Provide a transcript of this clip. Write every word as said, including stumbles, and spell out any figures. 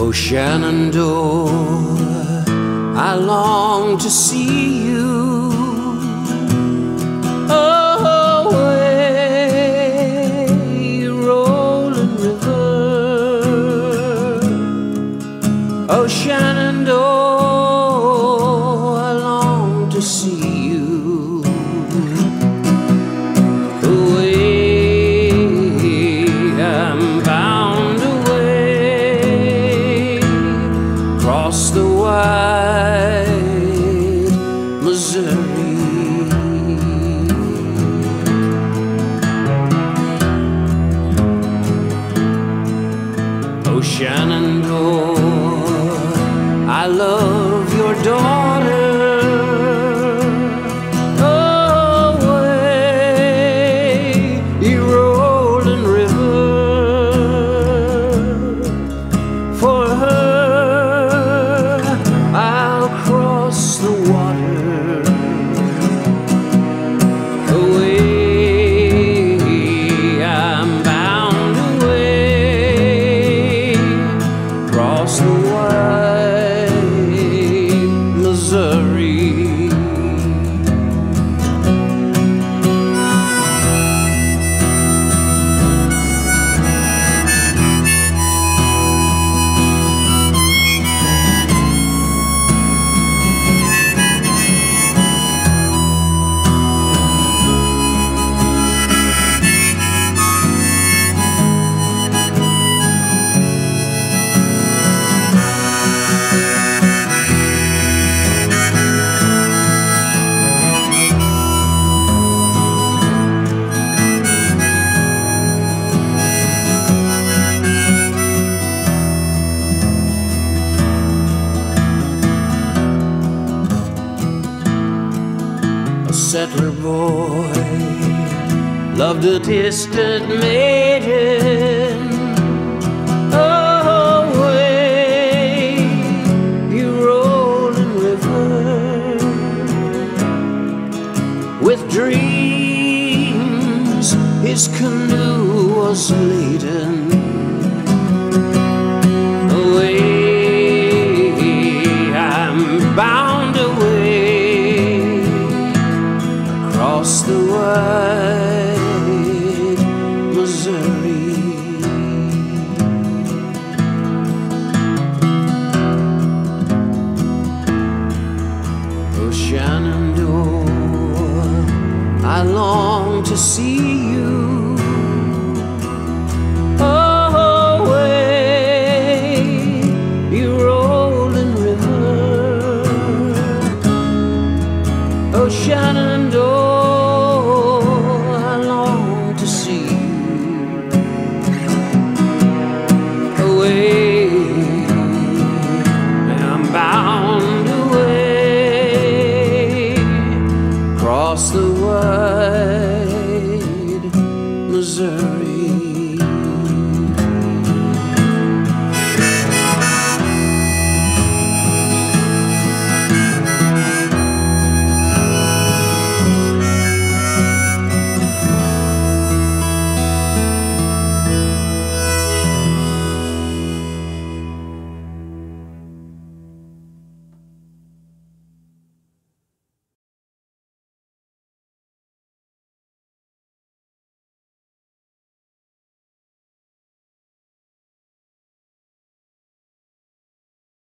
Oh, Shenandoah, I long to see you away, rolling river. Oh, Shenandoah, I long to see you away. I'm bound away across the wide Missouri. Oh, Shenandoah, I love your daughter. Away, you rolling river. For her, I'll cross the water. Away, I'm bound away across the wide Missouri. Settler boy loved a distant maiden.